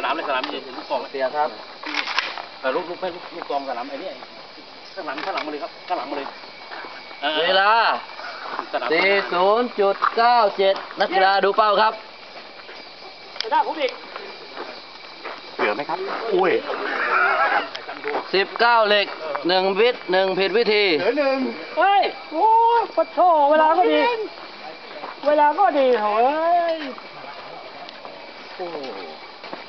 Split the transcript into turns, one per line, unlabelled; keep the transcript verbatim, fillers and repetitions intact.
นามเลยสนามมีลูกกอง
เสียครับ
เออลูกลูกไม่ลูกลูกกองสนามไอ้นี่ข้างหลังข้างหลังมาเลยครับข้างหลังมาเลย
เวลา สี่ศูนย์จุดเก้าเจ็ด นักกีฬาดูเป้าครับ
ได้ผมอีกเหลือไหมครับอุ้ย
สิบเก้าเหล็กหนึ่งวิทย์หนึ่งผิดวิธี
เหลือหนึ่ง
เฮ้ยโอ้ปะโถเวลาก็ดี เวลาก็ดีเฮ้ย
โอ้